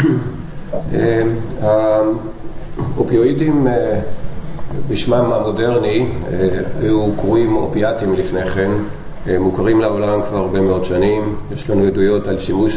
האופיואידים בשמם המודרני היו קרויים אופיאטים לפני כן, מוכרים לעולם כבר הרבה מאוד שנים. יש לנו עדויות על שימוש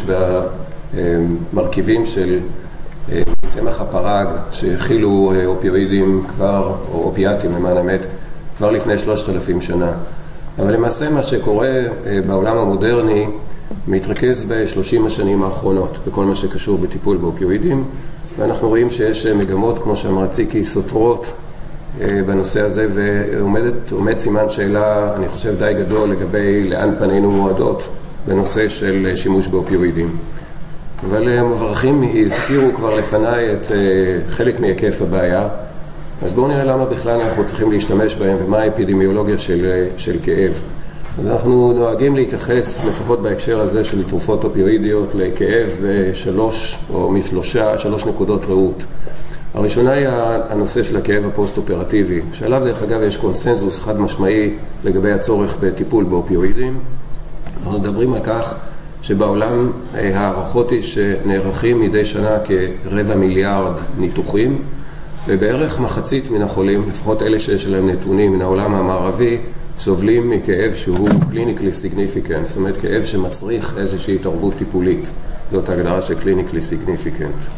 במרכיבים של צמח הפרג שהכילו אופיואידים כבר, או אופיאטים למען האמת, כבר לפני 3,000 שנה. אבל למעשה מה שקורה בעולם המודרני מתרכז ב-30 השנים האחרונות בכל מה שקשור בטיפול באופיואידים, ואנחנו רואים שיש מגמות, כמו שאמר ציקי, סותרות בנושא הזה, ועומד סימן שאלה, אני חושב, די גדול לגבי לאן פנינו מועדות בנושא של שימוש באופיואידים. אבל המברכים הזכירו כבר לפניי את חלק מהיקף הבעיה, אז בואו נראה למה בכלל אנחנו צריכים להשתמש בהם ומה האפידמיולוגיה של כאב. אז אנחנו נוהגים להתייחס, לפחות בהקשר הזה של תרופות אופיואידיות, לכאב בשלוש נקודות ראות. הראשונה היא הנושא של הכאב הפוסט-אופרטיבי, שעליו דרך אגב יש קונסנזוס חד משמעי לגבי הצורך בטיפול באופיואידים. אנחנו מדברים על כך שבעולם הערכות היא שנערכים מדי שנה כ250 מיליארד ניתוחים, ובערך מחצית מן החולים, לפחות אלה שיש להם נתונים מן העולם המערבי, סובלים מכאב שהוא clinically significant, זאת אומרת כאב שמצריך איזושהי התערבות טיפולית. זאת ההגדרה של clinically significant.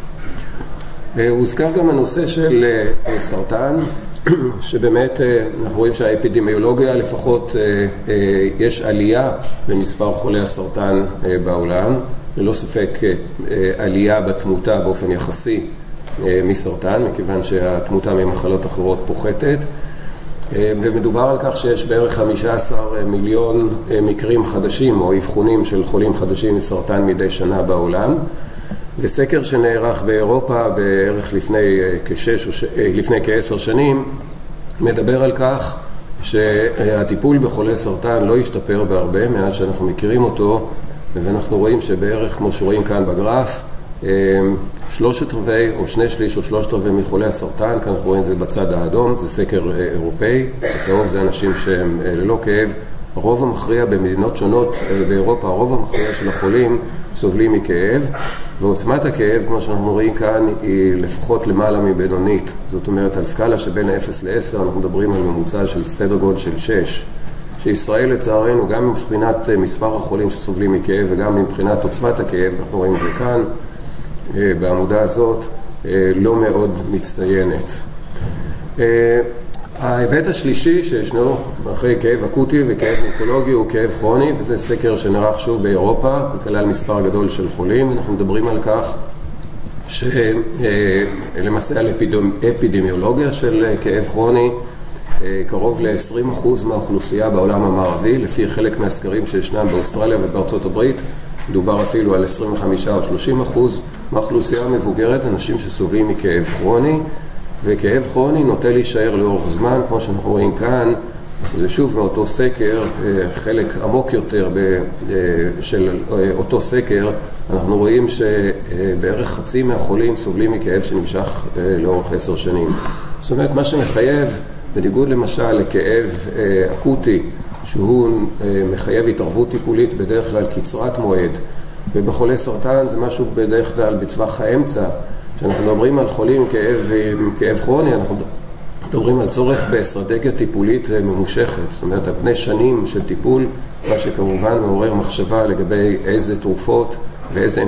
הוזכר גם הנושא של סרטן, שבאמת אנחנו רואים שהאפידמיולוגיה, לפחות יש עלייה במספר חולי הסרטן בעולם, ללא ספק עלייה בתמותה באופן יחסי מסרטן, מכיוון שהתמותה ממחלות אחרות פוחתת, ומדובר על כך שיש בערך 15 מיליון מקרים חדשים או אבחונים של חולים חדשים מסרטן מדי שנה בעולם. וסקר שנערך באירופה בערך לפני כ10 שנים מדבר על כך שהטיפול בחולי סרטן לא ישתפר בהרבה מאז שאנחנו מכירים אותו, ואנחנו רואים שבערך, כמו שרואים כאן בגרף, 3/4 או 2/3 או 3/4 מחולי הסרטן, כאן אנחנו רואים את זה בצד האדום, זה סקר אירופאי, בצהוב זה אנשים שהם ללא כאב. הרוב המכריע במדינות שונות באירופה, הרוב המכריע של החולים סובלים מכאב, ועוצמת הכאב, כמו שאנחנו רואים כאן, היא לפחות למעלה מבינונית. זאת אומרת, על סקאלה שבין 0 ל-10 אנחנו מדברים על ממוצע של סדר גודל של 6. שישראל לצערנו, גם מבחינת מספר החולים שסובלים מכאב וגם מבחינת עוצמת הכאב, אנחנו רואים את זה כאן, בעמודה הזאת, לא מאוד מצטיינת. ההיבט השלישי שישנו אחרי כאב אקוטי וכאב אונקולוגי הוא כאב כרוני, וזה סקר שנערך שוב באירופה וכלל מספר גדול של חולים, ואנחנו מדברים על כך שלמעשה על אפידמיולוגיה של כאב כרוני, קרוב ל-20% מהאוכלוסייה בעולם המערבי, לפי חלק מהסקרים שישנם באוסטרליה ובארצות הברית, מדובר אפילו על 25 או 30% מהאוכלוסייה המבוגרת, אנשים שסובלים מכאב כרוני, וכאב כרוני נוטה להישאר לאורך זמן, כמו שאנחנו רואים כאן. זה שוב מאותו סקר, חלק עמוק יותר של אותו סקר, אנחנו רואים שבערך חצי מהחולים סובלים מכאב שנמשך לאורך 10 שנים. זאת אומרת, מה שמחייב, בניגוד למשל לכאב אקוטי, שהוא מחייב התערבות טיפולית בדרך כלל קצרת מועד, ובחולי סרטן זה משהו בדרך כלל בטווח האמצע. כשאנחנו מדברים על חולים עם כאב כרוני, אנחנו מדברים על צורך באסטרטגיה טיפולית ממושכת, זאת אומרת, על פני שנים של טיפול, מה שכמובן מעורר מחשבה לגבי איזה תרופות ואיזה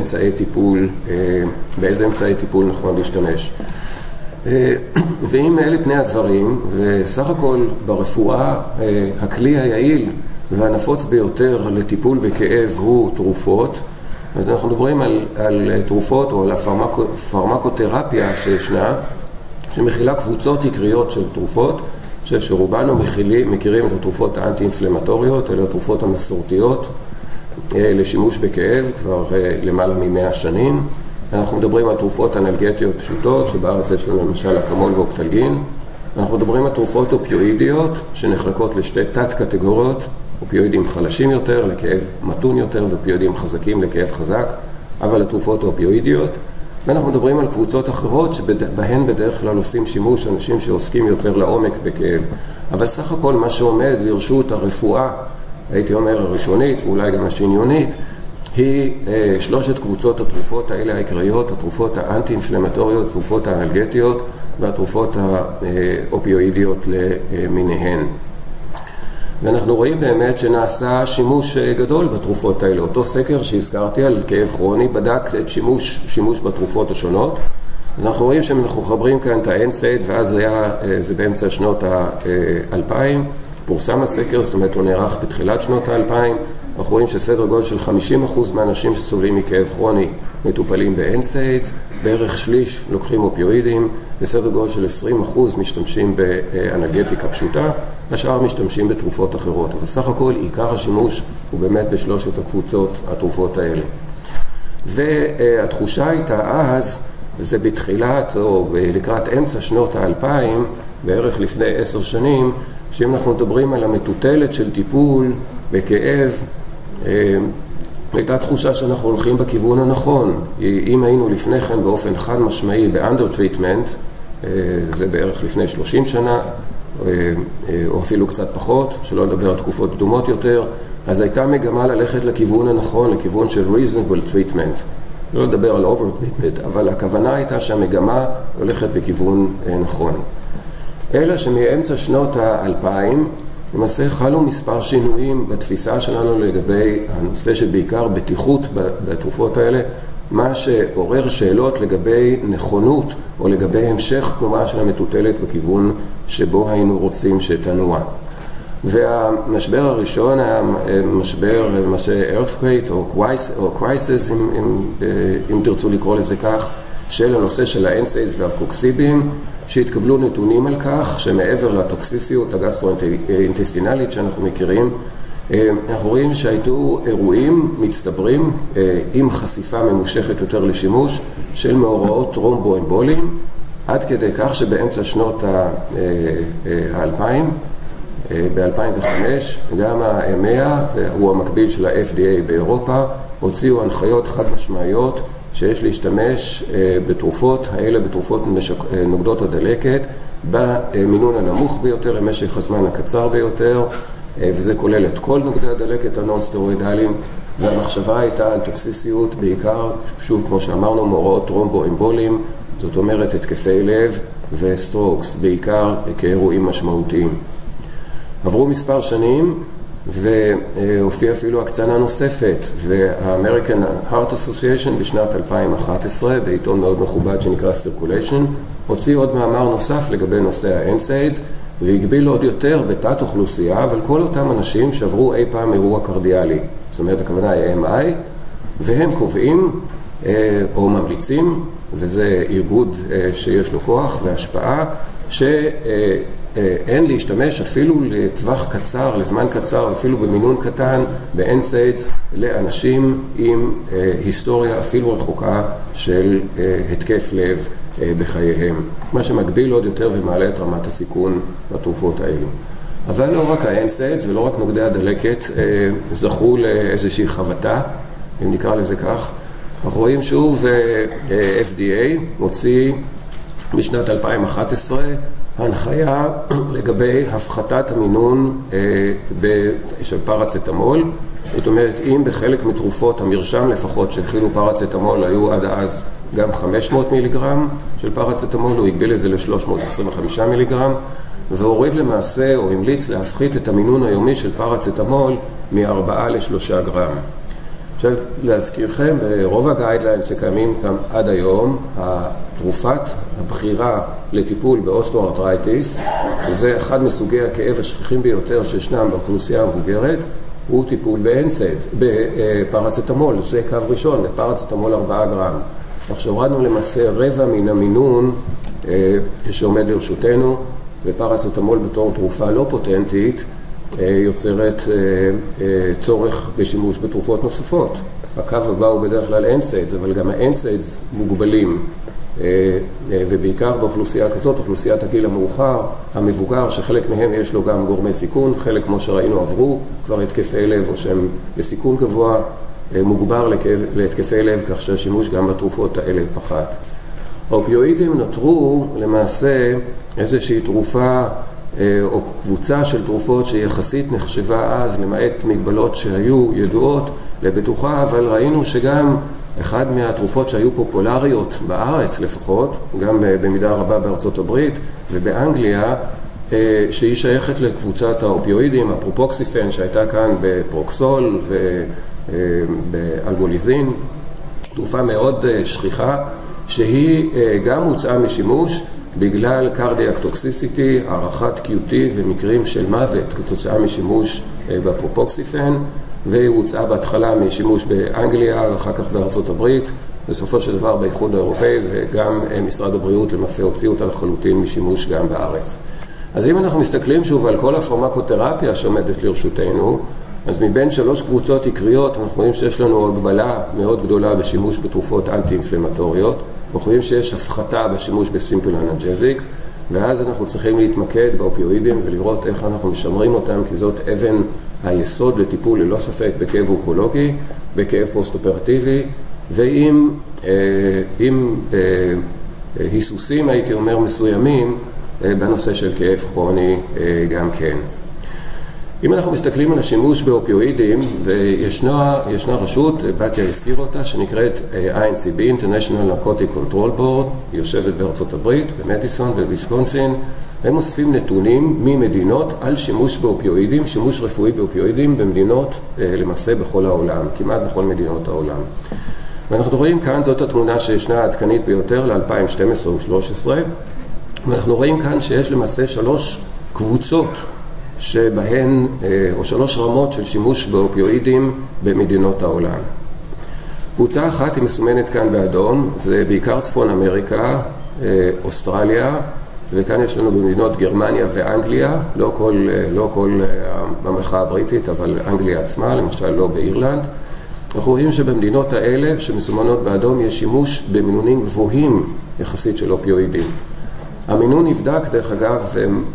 אמצעי טיפול נכון להשתמש. ואם אלה פני הדברים, וסך הכל ברפואה, הכלי היעיל והנפוץ ביותר לטיפול בכאב הוא תרופות, אז אנחנו מדברים על תרופות או על הפרמקותרפיה שישנה, שמכילה קבוצות עיקריות של תרופות. אני חושב שרובנו מכירים את התרופות האנטי-אינפלמטוריות, אלה התרופות המסורתיות לשימוש בכאב כבר למעלה מ100 שנים. אנחנו מדברים על תרופות אנלגטיות פשוטות, שבארץ יש לנו למשל אקמול ואופטלגין. אנחנו מדברים על תרופות אופיואידיות שנחלקות לשתי תת קטגוריות, אופיואידים חלשים יותר לכאב מתון יותר ואופיואידים חזקים לכאב חזק, אבל התרופות האופיואידיות. ואנחנו מדברים על קבוצות אחרות שבהן בדרך כלל עושים שימוש אנשים שעוסקים יותר לעומק בכאב. אבל סך הכל מה שעומד לרשות הרפואה, הייתי אומר הראשונית ואולי גם השניונית, היא שלושת קבוצות התרופות האלה העיקריות, התרופות האנטי-אינפלמטוריות, התרופות האנלגטיות והתרופות האופיואידיות למיניהן. ואנחנו רואים באמת שנעשה שימוש גדול בתרופות האלה. אותו סקר שהזכרתי על כאב כרוני בדק את שימוש בתרופות השונות. אז אנחנו רואים שאנחנו מחברים כאן את ה-NSAID, ואז זה באמצע שנות ה-2000, פורסם הסקר, זאת אומרת הוא נערך בתחילת שנות ה-2000, אנחנו רואים שסדר גודל של 50% מהאנשים שסובלים מכאב כרוני מטופלים ב-NSAIDs, בערך שליש לוקחים אופיואידים, וסדר גודל של 20% משתמשים באנלגטיקה פשוטה, השאר משתמשים בתרופות אחרות. אבל סך הכל עיקר השימוש הוא באמת בשלושת הקבוצות התרופות האלה. והתחושה הייתה אז, זה בתחילת או לקראת אמצע שנות ה-2000, בערך לפני 10 שנים, שאם אנחנו מדברים על המטוטלת של טיפול בכאב, הייתה תחושה שאנחנו הולכים בכיוון הנכון. אם היינו לפני כן באופן חד משמעי באנדר טריטמנט, זה בערך לפני 30 שנה, או אפילו קצת פחות, שלא נדבר על תקופות קדומות יותר, אז הייתה מגמה ללכת לכיוון הנכון, לכיוון של reasonable treatment. לא לדבר על over treatment, אבל הכוונה הייתה שהמגמה הולכת בכיוון נכון. אלא שמאמצע שנות ה-2000, למעשה חלו מספר שינויים בתפיסה שלנו לגבי הנושא של בעיקר בטיחות בתרופות האלה, מה שעורר שאלות לגבי נכונות או לגבי המשך תנועה של המטוטלת בכיוון שבו היינו רוצים שתנוע. והמשבר הראשון היה משבר, earthquake או crisis, אם תרצו לקרוא לזה כך, של הנושא של ה-NSAIDs והקוקסיבים, שהתקבלו נתונים על כך שמעבר לטוקסיסיות הגסטרואינטסטינלית שאנחנו מכירים, אנחנו רואים שהייתו אירועים מצטברים עם חשיפה ממושכת יותר לשימוש של מאורעות טרומבואמבוליים, עד כדי כך שבאמצע שנות ה-2000, ב-2005, גם ה-EMEA, והוא המקביל של ה-FDA באירופה, הוציאו הנחיות חד משמעיות שיש להשתמש בתרופות האלה, בתרופות נוגדות הדלקת, במינון הנמוך ביותר, למשך הזמן הקצר ביותר, וזה כולל את כל נוגדי הדלקת הנון-סטרואידליים, והמחשבה הייתה על טוקסיסיות בעיקר, שוב כמו שאמרנו, מאורעות טרומבואמבוליים, זאת אומרת התקפי לב וסטרוקס, בעיקר כאירועים משמעותיים. עברו מספר שנים והופיעה אפילו הקצנה נוספת, וה-American Heart Association בשנת 2011 בעיתון מאוד מכובד שנקרא Circulation הוציא עוד מאמר נוסף לגבי נושא ה-NSAIDs והגביל עוד יותר בתת אוכלוסייה, אבל כל אותם אנשים שעברו אי פעם אירוע קרדיאלי, זאת אומרת הכוונה היא MI, והם קובעים או ממליצים, וזה ארגון שיש לו כוח והשפעה, אין להשתמש אפילו לטווח קצר, לזמן קצר, אפילו במינון קטן, ב-NSAIDs לאנשים עם היסטוריה אפילו רחוקה של התקף לב בחייהם. מה שמגביל עוד יותר ומעלה את רמת הסיכון בתרופות האלו. אבל לא רק ה-NSAIDs ולא רק נוגדי הדלקת זכו לאיזושהי חבטה, אם נקרא לזה כך. אנחנו רואים שוב FDA מוציא בשנת 2011 ההנחיה לגבי הפחתת המינון של פרצטמול. זאת אומרת, אם בחלק מתרופות המרשם לפחות שהכילו פרצטמול היו עד אז גם 500 מיליגרם של פרצטמול, הוא הגביל את זה ל-325 מיליגרם, והוריד למעשה או המליץ להפחית את המינון היומי של פרצטמול מ-4 ל-3 גרם. עכשיו, להזכירכם, ברוב הגיידליינס שקיימים כאן עד היום, התרופת הבחירה לטיפול באוסטאו-ארתרייטיס, שזה אחד מסוגי הכאב השכיחים ביותר שישנם באוכלוסייה המבוגרת, הוא טיפול בפרצטמול, זה קו ראשון, בפרצטמול 4 גרם. עכשיו, הורדנו למעשה רבע מן המינון שעומד לרשותנו, ופרצטמול בתור תרופה לא פוטנטית, יוצרת צורך בשימוש בתרופות נוספות. הקו הבא הוא בדרך כלל NSAIDs, אבל גם ה-NSAIDs מוגבלים, ובעיקר באוכלוסייה כזאת, אוכלוסיית הגיל המאוחר, המבוגר, שחלק מהם יש לו גם גורמי סיכון, חלק כמו שראינו עברו כבר התקפי לב או שהם בסיכון גבוה, מוגבר להתקפי לב, כך שהשימוש גם בתרופות האלה פחת. האופיואידים נותרו למעשה איזושהי תרופה או קבוצה של תרופות שיחסית נחשבה אז, למעט מגבלות שהיו ידועות לבטוחה, אבל ראינו שגם אחד מהתרופות שהיו פופולריות בארץ לפחות, גם במידה רבה בארצות הברית ובאנגליה, שהיא שייכת לקבוצת האופיואידים, הפרופוקסיפן שהייתה כאן בפרוקסול ובאלגוליזין, תרופה מאוד שכיחה, שהיא גם הוצאה משימוש בגלל קרדיאק טוקסיסיטי, הערכת QT ומקרים של מוות כתוצאה משימוש בפרופוקסיפן, והיא הוצאה בהתחלה משימוש באנגליה ואחר כך בארצות הברית, בסופו של דבר באיחוד האירופאי, וגם משרד הבריאות למעשה הוציא אותה לחלוטין משימוש גם בארץ. אז אם אנחנו מסתכלים שוב על כל הפרמקותרפיה שעומדת לרשותנו, אז מבין 3 קבוצות עיקריות אנחנו רואים שיש לנו הגבלה מאוד גדולה בשימוש בתרופות אנטי-אינפלמטוריות, אנחנו רואים שיש הפחתה בשימוש בסימפל אנלג'זיקס, ואז אנחנו צריכים להתמקד באופיואידים ולראות איך אנחנו משמרים אותם, כי זאת אבן היסוד לטיפול ללא ספק בכאב אונקולוגי, בכאב פוסט-אופרטיבי, ועם היסוסים, הייתי אומר, מסוימים בנושא של כאב כרוני גם כן. אם אנחנו מסתכלים על השימוש באופיואידים, וישנה רשות, בתיה הזכיר אותה, שנקראת INCB, International Narcotic Control Board, היא יושבת בארצות הברית, במדיסון, בוויסקונסין, הם אוספים נתונים ממדינות על שימוש באופיואידים, שימוש רפואי באופיואידים במדינות למעשה בכל העולם, כמעט בכל מדינות העולם. ואנחנו רואים כאן, זאת התמונה שישנה העדכנית ביותר ל-2012 ו-2013, ואנחנו רואים כאן שיש למעשה 3 קבוצות שבהן, או 3 רמות של שימוש באופיואידים במדינות העולם. קבוצה אחת היא מסומנת כאן באדום, זה בעיקר צפון אמריקה, אוסטרליה, וכאן יש לנו במדינות גרמניה ואנגליה, לא כל הממלכה הבריטית, אבל אנגליה עצמה, למשל לא באירלנד. אנחנו רואים שבמדינות האלה שמסומנות באדום יש שימוש במינונים גבוהים יחסית של אופיואידים. המינון נבדק, דרך אגב,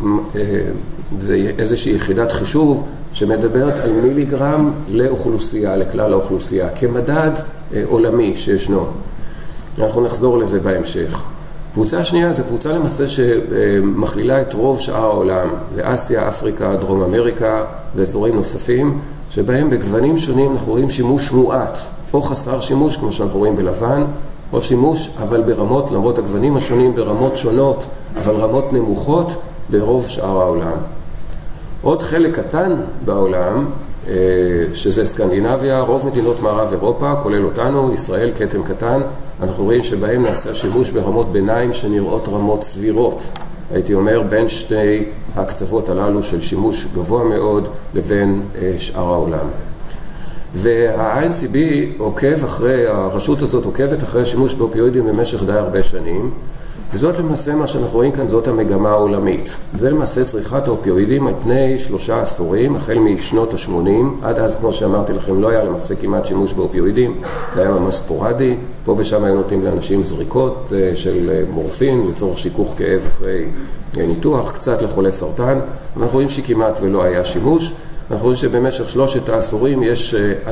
זה איזושהי יחידת חישוב שמדברת על מיליגרם לאוכלוסייה, לכלל האוכלוסייה, כמדד עולמי שישנו. אנחנו נחזור לזה בהמשך. קבוצה השנייה זה קבוצה למעשה שמכלילה את רוב שאר העולם. זה אסיה, אפריקה, דרום אמריקה ואזורים נוספים, שבהם בגוונים שונים אנחנו רואים שימוש מועט, או חסר שימוש, כמו שאנחנו רואים בלבן, או שימוש, אבל ברמות, למרות הגוונים השונים, ברמות שונות, אבל רמות נמוכות ברוב שאר העולם. עוד חלק קטן בעולם, שזה סקנדינביה, רוב מדינות מערב אירופה, כולל אותנו, ישראל, כתם קטן, אנחנו רואים שבהם נעשה שימוש ברמות ביניים שנראות רמות סבירות. הייתי אומר בין שתי הקצוות הללו של שימוש גבוה מאוד לבין שאר העולם. וה-INCB עוקב אחרי, הרשות הזאת עוקבת אחרי השימוש באופיואידים במשך די הרבה שנים, וזאת למעשה מה שאנחנו רואים כאן, זאת המגמה העולמית. זה למעשה צריכת האופיואידים על פני 3 עשורים, החל משנות ה-80, עד אז כמו שאמרתי לכם לא היה למעשה כמעט שימוש באופיואידים, זה היה ממש ספורדי, פה ושם היו נותנים לאנשים זריקות של מורפין לצורך שיכוך כאב אחרי ניתוח, קצת לחולי סרטן, ואנחנו רואים שכמעט ולא היה שימוש. אנחנו רואים שבמשך 3 העשורים יש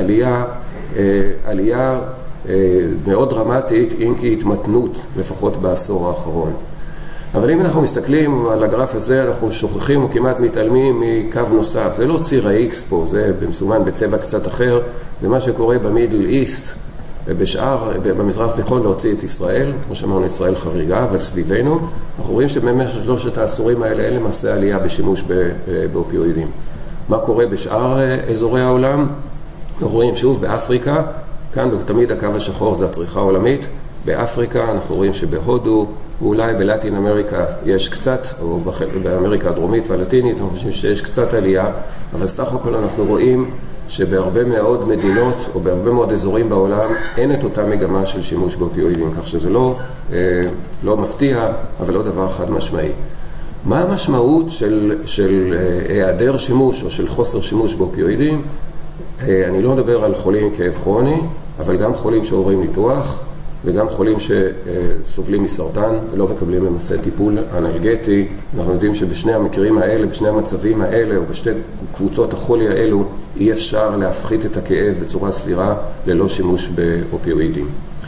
עלייה מאוד דרמטית, אם כי התמתנות, לפחות בעשור האחרון. אבל אם אנחנו מסתכלים על הגרף הזה, אנחנו שוכחים או כמעט מתעלמים מקו נוסף. זה לא ציר ה-X פה, זה מסומן בצבע קצת אחר, זה מה שקורה במידל איסט, במזרח התיכון להוציא את ישראל, כמו שאמרנו ישראל חריגה, אבל סביבנו, אנחנו רואים שבמשך 3 העשורים האלה אין למעשה עלייה בשימוש באופיואידים. מה קורה בשאר אזורי העולם? אנחנו רואים שוב באפריקה, כאן תמיד הקו השחור זה הצריכה העולמית, באפריקה אנחנו רואים שבהודו, ואולי בלטין אמריקה יש קצת, או באמריקה הדרומית והלטינית, אנחנו חושבים שיש קצת עלייה, אבל סך הכל אנחנו רואים שבהרבה מאוד מדינות, או בהרבה מאוד אזורים בעולם, אין את אותה מגמה של שימוש באופיואידים, כך שזה לא מפתיע, אבל לא דבר חד משמעי. מה המשמעות של היעדר שימוש או של חוסר שימוש באופיואידים? אני לא מדבר על חולים עם כאב כרוני, אבל גם חולים שעוברים ניתוח, וגם חולים שסובלים מסרטן ולא מקבלים למעשה טיפול אנלגטי. אנחנו יודעים שבשני המקרים האלה, בשני המצבים האלה, או בשתי קבוצות החולי האלו, אי אפשר להפחית את הכאב בצורה סבירה ללא שימוש באופיואידים.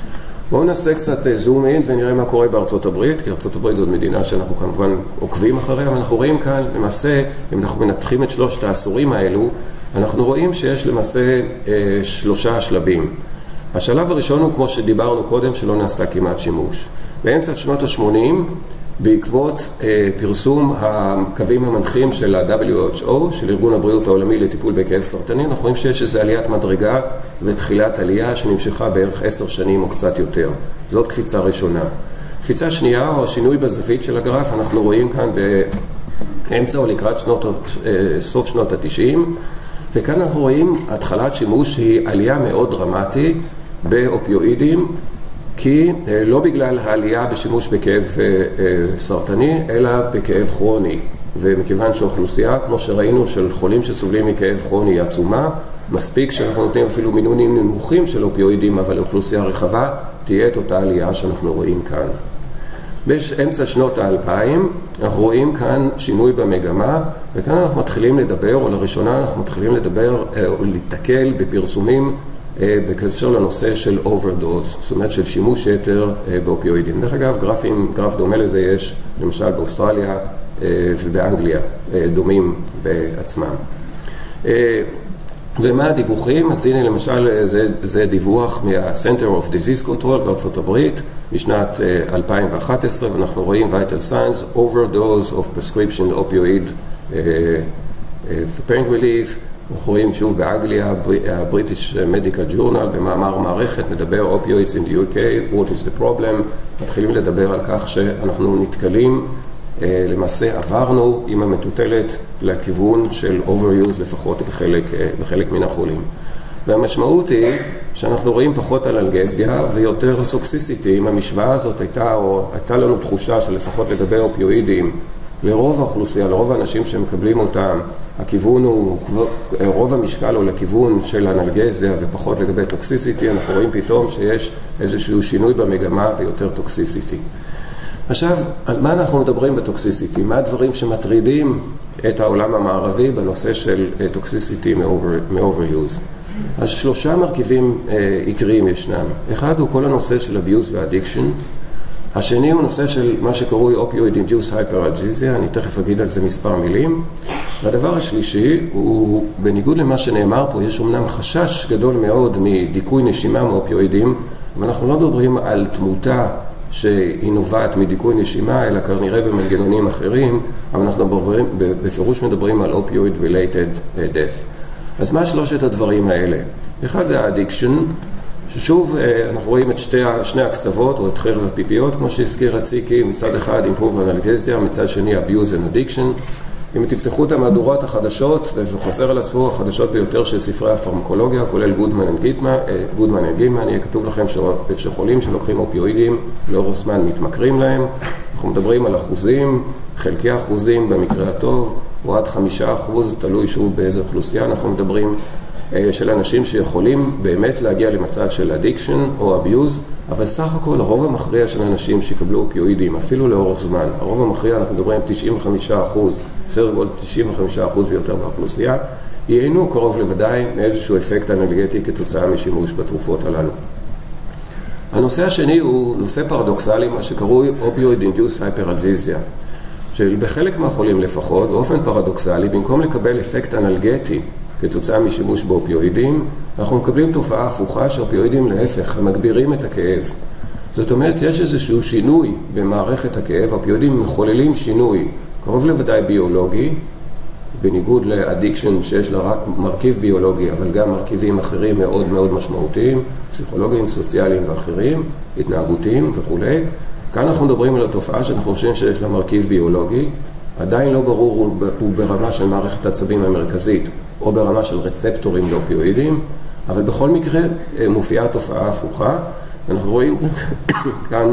בואו נעשה קצת זום אין ונראה מה קורה בארצות הברית, כי ארצות הברית זאת מדינה שאנחנו כמובן עוקבים אחריה, אבל אנחנו רואים כאן, למעשה, אם אנחנו מנתחים את 3 העשורים האלו, אנחנו רואים שיש למעשה 3 שלבים. השלב הראשון הוא, כמו שדיברנו קודם, שלא נעשה כמעט שימוש. באמצע שנות ה-80, בעקבות פרסום הקווים המנחים של ה-WHO, של ארגון הבריאות העולמי לטיפול בכאב סרטני, אנחנו רואים שיש איזו עליית מדרגה ותחילת עלייה שנמשכה בערך 10 שנים או קצת יותר. זאת קפיצה ראשונה. קפיצה שנייה, או השינוי בזווית של הגרף, אנחנו רואים כאן באמצע או לקראת סוף שנות ה-90, וכאן אנחנו רואים התחלת שימוש היא עלייה מאוד דרמטית באופיואידים, כי לא בגלל העלייה בשימוש בכאב סרטני, אלא בכאב כרוני. ומכיוון שהאוכלוסייה, כמו שראינו, של חולים שסובלים מכאב כרוני היא עצומה, מספיק שאנחנו נותנים אפילו מינונים נמוכים של אופיואידים, אבל לאוכלוסייה רחבה תהיה את אותה עלייה שאנחנו רואים כאן. באמצע שנות ה-2000 אנחנו רואים כאן שינוי במגמה, וכאן אנחנו מתחילים לדבר, או לראשונה אנחנו מתחילים לדבר או להתקל בפרסומים בקשר לנושא של overdose, זאת אומרת של שימוש יתר באופיואידים. דרך אגב, גרף דומה לזה יש למשל באוסטרליה ובאנגליה, דומים בעצמם. ומה הדיווחים? אז הנה למשל זה דיווח מה-Center of Disease Control בארצות הברית משנת 2011, ואנחנו רואים vital signs, overdose of prescription opioid pain relief. אנחנו רואים שוב באנגליה, ה-British Medical Journal במאמר מערכת מדבר opioids in the UK, what is the problem, מתחילים לדבר על כך שאנחנו נתקלים, למעשה עברנו עם המטוטלת לכיוון של overuse לפחות בחלק מן החולים. והמשמעות היא שאנחנו רואים פחות אנלגזיה ויותר טוקסיסיטי. אם המשוואה הזאת הייתה לנו תחושה שלפחות לגבי אופיואידים, לרוב האוכלוסייה, לרוב האנשים שמקבלים אותם, הכיוון הוא, רוב המשקל הוא לכיוון של אנלגזיה ופחות לגבי טוקסיסיטי, אנחנו רואים פתאום שיש איזשהו שינוי במגמה ויותר טוקסיסיטי. עכשיו, על מה אנחנו מדברים בטוקסיסיטי? מה הדברים שמטרידים את העולם המערבי בנושא של טוקסיסיטי מ-overuse? אז 3 מרכיבים עיקריים ישנם. אחד הוא כל הנושא של abuse ו-addiction. השני הוא נושא של מה שקרוי opioid-induced hyperalgesia, אני תכף אגיד על זה מספר מילים. והדבר השלישי הוא, בניגוד למה שנאמר פה, יש אומנם חשש גדול מאוד מדיכוי נשימה מאופיואידים, אבל אנחנו לא מדברים על תמותה שהיא נובעת מדיכוי נשימה, אלא כנראה במנגנונים אחרים, אבל אנחנו בפירוש מדברים על opioid-related death. אז מה 3 הדברים האלה? אחד זה ה-addiction, ששוב אנחנו רואים את שני הקצוות, או את חרב הפיפיות, כמו שהזכיר הציקי, מצד אחד improve analgesia, מצד שני abuse and addiction. אם תפתחו את המהדורות החדשות, וזה חוזר על עצמו, החדשות ביותר של ספרי הפרמקולוגיה, כולל גודמן וגילמן, יהיה כתוב לכם שחולים שלוקחים אופיואידים לאורך זמן מתמכרים להם. אנחנו מדברים על אחוזים, חלקי אחוזים במקרה הטוב, או עד 5%, תלוי שוב באיזה אוכלוסייה. אנחנו מדברים של אנשים שיכולים באמת להגיע למצב של addiction או abuse, אבל סך הכל הרוב המכריע של אנשים שיקבלו אופיואידים, אפילו לאורך זמן, הרוב המכריע, אנחנו מדברים 95%, סדר גודל 95% ויותר באוכלוסייה, ייהנו קרוב לוודאי מאיזשהו אפקט אנרגטי כתוצאה משימוש בתרופות הללו. הנושא השני הוא נושא פרדוקסלי, מה שקרוי opioid-induced hyperalgesia, שבחלק מהחולים לפחות, באופן פרדוקסלי, במקום לקבל אפקט אנלגטי כתוצאה משימוש באופיואידים, אנחנו מקבלים תופעה הפוכה שאופיואידים להפך, הם מגבירים את הכאב. זאת אומרת, יש איזשהו שינוי במערכת הכאב, אופיואידים מחוללים שינוי, קרוב לוודאי ביולוגי, בניגוד לאדיקשן שיש לה רק מרכיב ביולוגי, אבל גם מרכיבים אחרים מאוד מאוד משמעותיים, פסיכולוגיים, סוציאליים ואחרים, התנהגותיים וכו'. כאן אנחנו מדברים על התופעה שאנחנו חושבים שיש לה מרכיב ביולוגי, עדיין לא ברור הוא ברמה של מערכת העצבים המרכזית או ברמה של רצפטורים לאופיואידים, אבל בכל מקרה מופיעה תופעה הפוכה. אנחנו רואים כאן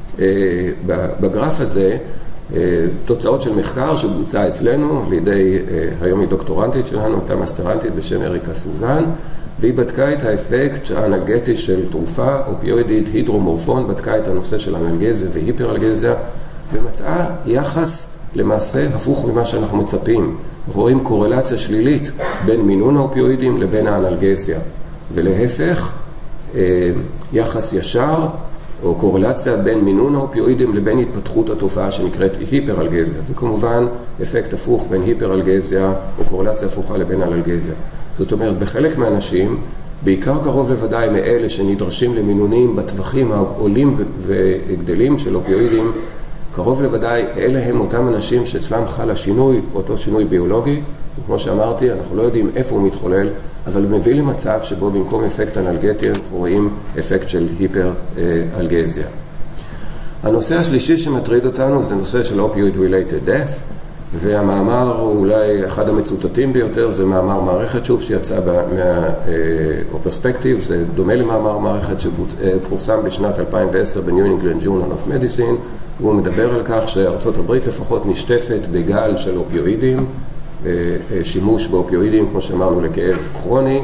בגרף הזה תוצאות של מחקר שבוצע אצלנו על ידי היום היא דוקטורנטית שלנו, אותה מאסטרנטית בשם אריקה סוזן, והיא בדקה את האפקט האנלגטי של תרופה אופיואידית הידרומורפון, בדקה את הנושא של אנלגזיה והיפראלגזיה, ומצאה יחס למעשה הפוך ממה שאנחנו מצפים. אנחנו רואים קורלציה שלילית בין מינון האופיואידים לבין האנלגזיה, ולהפך יחס ישר או קורלציה בין מינון האופיואידים לבין התפתחות התופעה שנקראת היפראלגזיה, וכמובן אפקט הפוך בין היפראלגזיה או קורלציה הפוכה לבין אלגזיה. זאת אומרת, בחלק מהאנשים, בעיקר קרוב לוודאי מאלה שנדרשים למינונים בטווחים העולים וגדלים של אופיואידים, קרוב לוודאי אלה הם אותם אנשים שאצלם חל השינוי, אותו שינוי ביולוגי, וכמו שאמרתי, אנחנו לא יודעים איפה הוא מתחולל, אבל הוא מביא למצב שבו במקום אפקט אנלגטי אנחנו רואים אפקט של היפראלגזיה. הנושא השלישי שמטריד אותנו זה נושא של opioid related death, והמאמר אולי אחד המצוטטים ביותר זה מאמר מערכת שוב שיצא מהפרספקטיב, זה דומה למאמר מערכת שפורסם בשנת 2010 ב-New England Journal of Medicine, והוא מדבר על כך שארצות הברית לפחות נשטפת בגל של אופיואידים, שימוש באופיואידים כמו שאמרנו לכאב כרוני,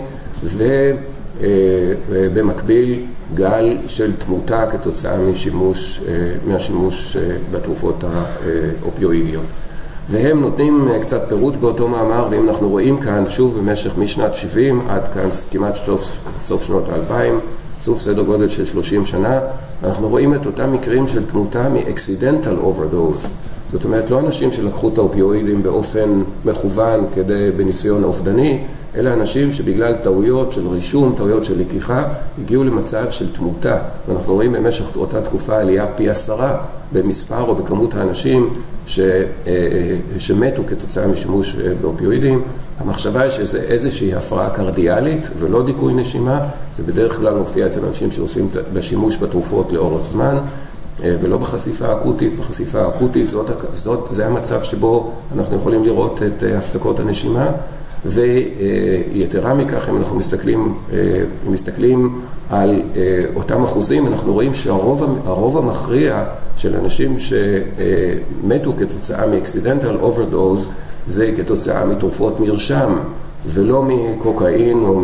ובמקביל גל של תמותה כתוצאה מהשימוש בתרופות האופיואידיות. והם נותנים קצת פירוט באותו מאמר, ואם אנחנו רואים כאן שוב במשך משנת 70 עד כאן כמעט סוף שנות ה-2000, סוף סדר גודל של 30 שנה, אנחנו רואים את אותם מקרים של תמותה מ-accidental overdose. זאת אומרת, לא אנשים שלקחו את האופיואידים באופן מכוון כדי בניסיון אובדני, אלא אנשים שבגלל טעויות של רישום, טעויות של לקיחה, הגיעו למצב של תמותה. ואנחנו רואים במשך אותה תקופה עלייה פי 10 במספר או בכמות האנשים שמתו כתוצאה משימוש באופיואידים. המחשבה היא שזה איזושהי הפרעה קרדיאלית ולא דיכוי נשימה. זה בדרך כלל מופיע אצל אנשים שעושים בשימוש בתרופות לאורך זמן, ולא בחשיפה אקוטית. בחשיפה האקוטית זה המצב שבו אנחנו יכולים לראות את הפסקות הנשימה, ויתרה מכך, אם אנחנו מסתכלים על אותם אחוזים, אנחנו רואים שהרוב המכריע של אנשים שמתו כתוצאה מ-accidental overdose זה כתוצאה מתרופות מרשם, ולא מקוקאין או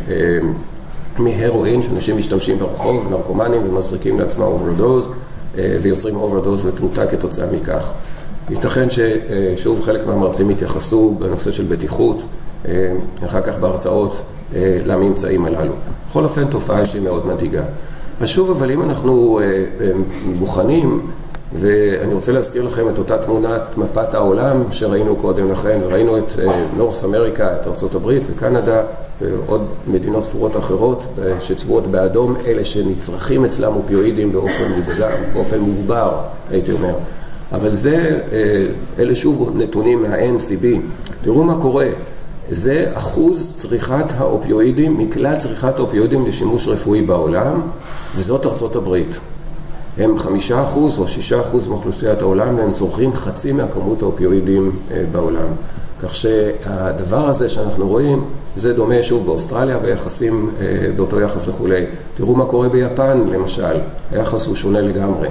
מהרואין שאנשים משתמשים ברחוב, נרקומנים ומזריקים לעצמם overdose ויוצרים overdose ותמותה כתוצאה מכך. ייתכן ששוב חלק מהמרצים התייחסו בנושא של בטיחות, אחר כך בהרצאות לממצאים הללו. בכל אופן תופעה שהיא מאוד מדאיגה. ושוב, אבל אם אנחנו מוכנים, ואני רוצה להזכיר לכם את אותה תמונת מפת העולם שראינו קודם לכן, וראינו את נורס אמריקה, את ארצות הברית וקנדה, ועוד מדינות ספורות אחרות שצבועות באדום, אלה שנצרכים אצלם אופיואידים באופן מוגבר, הייתי אומר. אבל אלה שוב נתונים מה-NCB. תראו מה קורה. זה אחוז צריכת האופיואידים, מכלל צריכת האופיואידים לשימוש רפואי בעולם, וזאת ארצות הברית. הם 5% או 6% מאוכלוסיית העולם, והם צורכים חצי מהכמות האופיואידים בעולם. כך שהדבר הזה שאנחנו רואים, זה דומה שוב באוסטרליה ביחסים, באותו יחס וכולי. תראו מה קורה ביפן למשל, היחס הוא שונה לגמרי.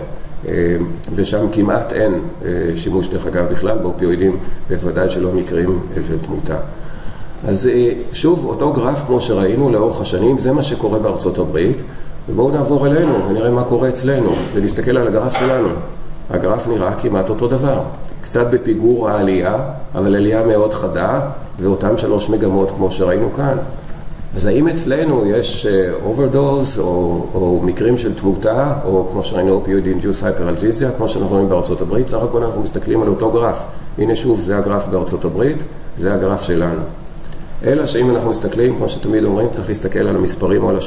ושם כמעט אין שימוש דרך אגב בכלל באופיואידים, ובוודאי שלא מקרים של תמותה. אז שוב, אותו גרף כמו שראינו לאורך השנים, זה מה שקורה בארצות הברית, ובואו נעבור אלינו ונראה מה קורה אצלנו, ונסתכל על הגרף שלנו. הגרף נראה כמעט אותו דבר, קצת בפיגור העלייה, אבל עלייה מאוד חדה, ואותם 3 מגמות כמו שראינו כאן. אז האם אצלנו יש overdose או מקרים של תמותה, או כמו שראינו opioid induced hyperalgesia, כמו שאנחנו רואים בארצות הברית? סך הכל אנחנו מסתכלים על אותו גרף. הנה שוב, זה הגרף בארצות הברית, זה הגרף שלנו. אלא שאם אנחנו מסתכלים, כמו שתמיד אומרים, צריך להסתכל על המספרים או על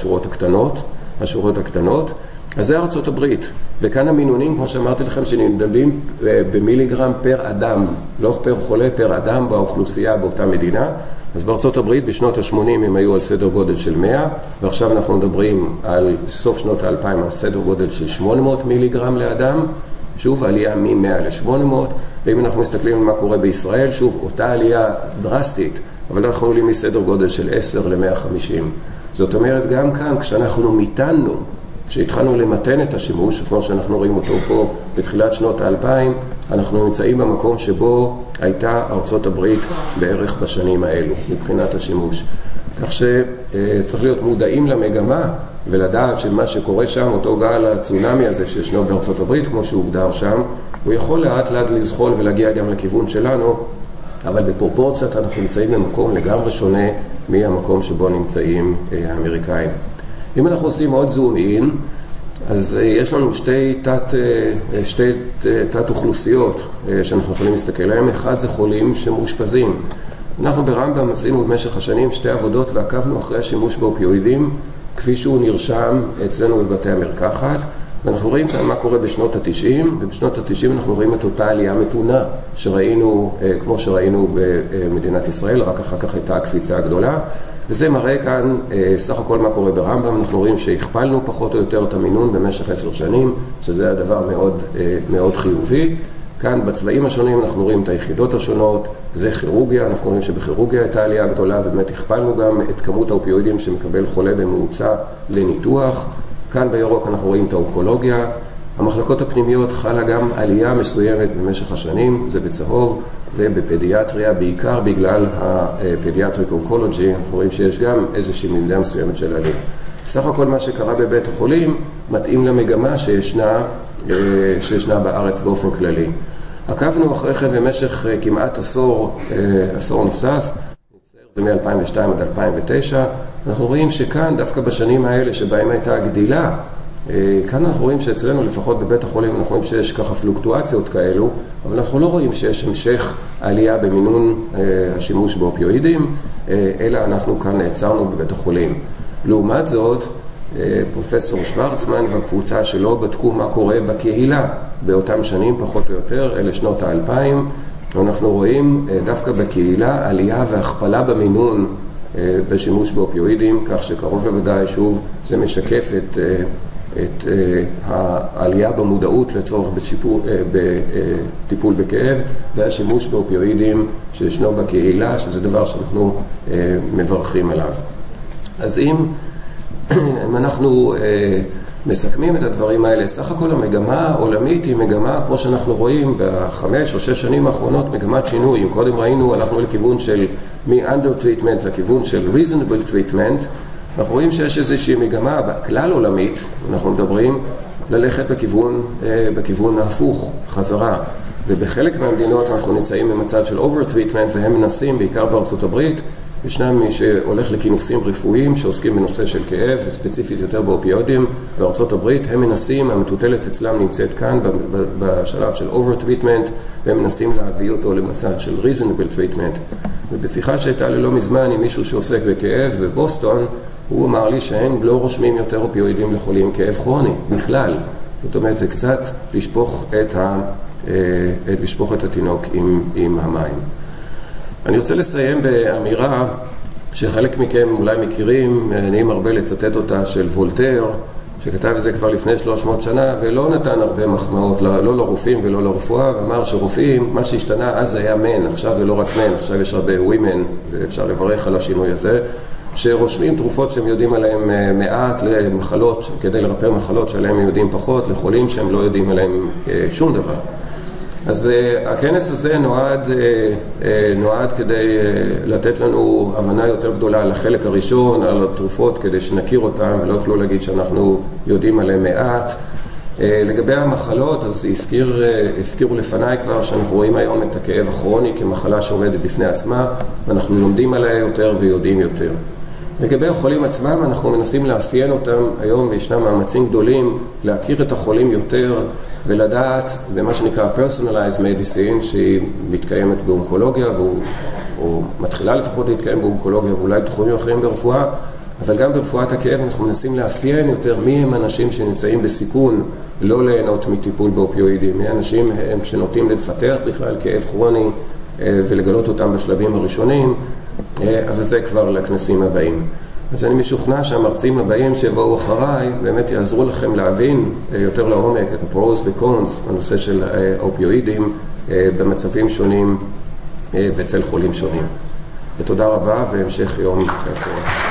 השורות הקטנות, אז זה ארצות הברית. וכאן המינונים, כמו שאמרתי לכם, שנמדדים במיליגרם פר אדם, לא פר חולה, פר אדם באוכלוסייה באותה מדינה. אז בארצות הברית בשנות ה-80 הם היו על סדר גודל של 100, ועכשיו אנחנו מדברים על סוף שנות ה-2000 על סדר גודל של 800 מיליגרם לאדם, שוב עלייה מ-100 ל-800, ואם אנחנו מסתכלים על מה קורה בישראל, שוב אותה עלייה דרסטית, אבל אנחנו עולים מסדר גודל של 10 ל-150. זאת אומרת, גם כאן כשאנחנו מיתנו, כשהתחלנו למתן את השימוש, כמו שאנחנו רואים אותו פה בתחילת שנות ה-2000, אנחנו נמצאים במקום שבו הייתה ארצות הברית בערך בשנים האלו, מבחינת השימוש. כך שצריך להיות מודעים למגמה, ולדעת שמה שקורה שם, אותו גל הצונמי הזה שישנו בארצות הברית, כמו שהוגדר שם, הוא יכול לאט לאט לזחול ולהגיע גם לכיוון שלנו, אבל בפרופורציות אנחנו נמצאים במקום לגמרי שונה מהמקום שבו נמצאים האמריקאים. אם אנחנו עושים עוד זום אין, אז יש לנו שתי תת אוכלוסיות שאנחנו יכולים להסתכל עליהם. אחד זה חולים שמאושפזים. אנחנו ברמב"ם עשינו במשך השנים שתי עבודות ועקבנו אחרי השימוש באופיואידים כפי שהוא נרשם אצלנו בבתי המרקחת, ואנחנו רואים כאן מה קורה בשנות ה-90, ובשנות ה-90 אנחנו רואים את אותה עלייה מתונה שראינו, כמו שראינו במדינת ישראל, רק אחר כך הייתה הקפיצה הגדולה, וזה מראה כאן סך הכל מה קורה ברמב"ם. אנחנו רואים שהכפלנו פחות או יותר את המינון במשך 10 שנים, שזה הדבר מאוד, מאוד חיובי. כאן בצבעים השונים אנחנו רואים את היחידות השונות, זה כירורגיה, אנחנו רואים שבכירורגיה הייתה עלייה גדולה, ובאמת הכפלנו גם את כמות האופיואידים שמקבל חולה בממוצע לניתוח. כאן בירוק אנחנו רואים את האונקולוגיה. המחלקות הפנימיות חלה גם עלייה מסוימת במשך השנים, זה בצהוב, ובפדיאטריה, בעיקר בגלל הפדיאטריק אונקולוגי, אנחנו רואים שיש גם איזושהי מידה מסוימת של עלייה. סך הכל מה שקרה בבית החולים מתאים למגמה שישנה בארץ באופן כללי. עקבנו אחרי כן במשך כמעט עשור נוסף, זה מ-2002 עד 2009, אנחנו רואים שכאן, דווקא בשנים האלה שבהם הייתה הגדילה, כאן אנחנו רואים שאצלנו, לפחות בבית החולים, אנחנו רואים שיש ככה פלוקטואציות כאלו, אבל אנחנו לא רואים שיש המשך עלייה במינון השימוש באופיואידים, אלא אנחנו כאן נעצרנו בבית החולים. לעומת זאת, פרופסור שוורצמן והקבוצה שלו בדקו מה קורה בקהילה באותם שנים, פחות או יותר, אלה שנות ה-2000, ואנחנו רואים דווקא בקהילה עלייה והכפלה במינון בשימוש באופיואידים, כך שקרוב לוודאי, שוב, זה משקף את העלייה במודעות לצורך בטיפול בכאב, והשימוש באופיואידים שישנו בקהילה, שזה דבר שאנחנו מברכים עליו. אז אם אנחנו מסכמים את הדברים האלה, סך הכל המגמה העולמית היא מגמה, כמו שאנחנו רואים ב5 או 6 שנים האחרונות, מגמת שינוי. אם קודם ראינו, הלכנו לכיוון של מ-under treatment לכיוון של reasonable treatment, אנחנו רואים שיש איזושהי מגמה בכלל עולמית, אנחנו מדברים ללכת בכיוון ההפוך, חזרה. ובחלק מהמדינות אנחנו נמצאים במצב של over treatment, והם מנסים, בעיקר בארצות הברית, ישנם מי שהולך לכינוסים רפואיים שעוסקים בנושא של כאב, וספציפית יותר באופיואידים בארצות הברית, הם מנסים, המטוטלת אצלם נמצאת כאן בשלב של over treatment, והם מנסים להביא אותו למצב של reasonable treatment. ובשיחה שהייתה לי לא מזמן עם מישהו שעוסק בכאב בבוסטון, הוא אמר לי שהם לא רושמים יותר אופיואידים לחולים כאב כרוני, בכלל. זאת אומרת, זה קצת לשפוך את התינוק עם המים. אני רוצה לסיים באמירה שחלק מכם אולי מכירים, נעים הרבה לצטט אותה, של וולטר, שכתב את זה כבר לפני 300 שנה, ולא נתן הרבה מחמאות, לא לרופאים ולא לרפואה, ואמר שרופאים, מה שהשתנה אז היה מן, עכשיו זה לא רק מן, עכשיו יש הרבה ווימן, ואפשר לברך על השינוי הזה, שרושמים תרופות שהם יודעים עליהם מעט למחלות, כדי לרפא מחלות שעליהם יודעים פחות, לחולים שהם לא יודעים עליהם שום דבר. אז הכנס הזה נועד כדי לתת לנו הבנה יותר גדולה על החלק הראשון, על התרופות, כדי שנכיר אותם ולא יוכלו להגיד שאנחנו יודעים עליהם מעט. לגבי המחלות, אז הזכירו לפניי כבר שאנחנו רואים היום את הכאב הכרוני כמחלה שעומדת בפני עצמה, ואנחנו לומדים עליה יותר ויודעים יותר. לגבי החולים עצמם, אנחנו מנסים לאפיין אותם היום, וישנם מאמצים גדולים להכיר את החולים יותר ולדעת במה שנקרא personalized medicine, שהיא מתקיימת באונקולוגיה, או מתחילה לפחות להתקיים באונקולוגיה, ואולי בתחומים אחרים ברפואה, אבל גם ברפואת הכאב אנחנו מנסים לאפיין יותר מי הם אנשים שנמצאים בסיכון לא ליהנות מטיפול באופיואידים, מי אנשים הם שנוטים לפתח בכלל כאב כרוני ולגלות אותם בשלבים הראשונים, אז זה כבר לכנסים הבאים. אז אני משוכנע שהמרצים הבאים שיבואו אחריי באמת יעזרו לכם להבין יותר לעומק את הפרוס וקונס בנושא של האופיואידים במצבים שונים ואצל חולים שונים. ותודה רבה והמשך יום.